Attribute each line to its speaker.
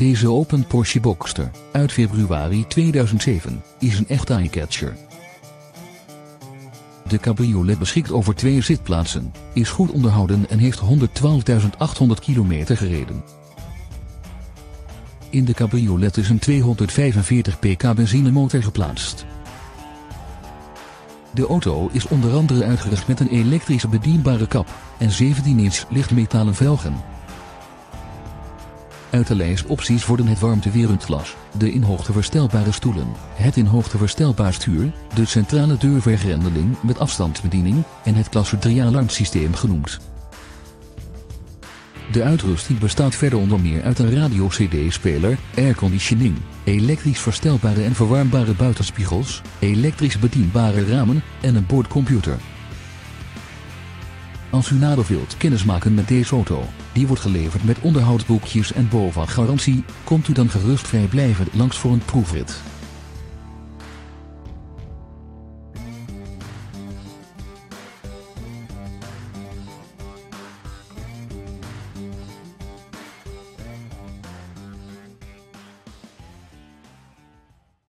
Speaker 1: Deze open Porsche Boxster, uit februari 2007, is een echt eye-catcher. De cabriolet beschikt over 2 zitplaatsen, is goed onderhouden en heeft 112.800 kilometer gereden. In de cabriolet is een 245 pk benzinemotor geplaatst. De auto is onder andere uitgerust met een elektrische bedienbare kap en 17-inch lichtmetalen velgen. Uit de lijst opties worden het warmtewerendglas, de in hoogte verstelbare stoelen, het in hoogte verstelbaar stuur, de centrale deurvergrendeling met afstandsbediening en het klasse 3 alarmsysteem genoemd. De uitrusting bestaat verder onder meer uit een radio-cd-speler, airconditioning, elektrisch verstelbare en verwarmbare buitenspiegels, elektrisch bedienbare ramen en een boordcomputer. Als u nader wilt kennismaken met deze auto, die wordt geleverd met onderhoudsboekjes en BOVAG-garantie, komt u dan gerust vrijblijvend langs voor een proefrit.